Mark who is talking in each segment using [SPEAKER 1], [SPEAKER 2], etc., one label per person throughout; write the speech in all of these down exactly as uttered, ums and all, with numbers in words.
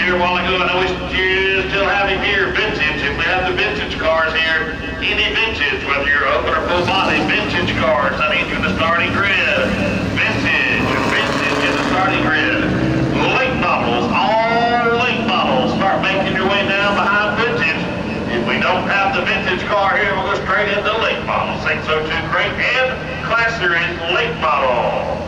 [SPEAKER 1] here a while ago. I know we still have him here. Vintage. If we have the vintage cars here, any vintage, whether you're open or full body, vintage cars. I need you in the starting grid. Vintage. Vintage in the starting grid. Late models. All late models. Start making your way down behind vintage. If we don't have the vintage car here, we'll go straight into late model. six oh two crate and Class Series late model.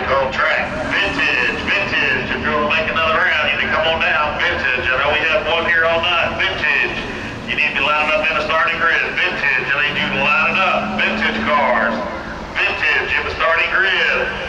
[SPEAKER 1] called track. Vintage, vintage. If you want to make another round, you need to come on down. Vintage. I know we have one here all night. Vintage. You need to be lining up in the starting grid. Vintage. I need you to line it up. Vintage cars. Vintage in the starting grid.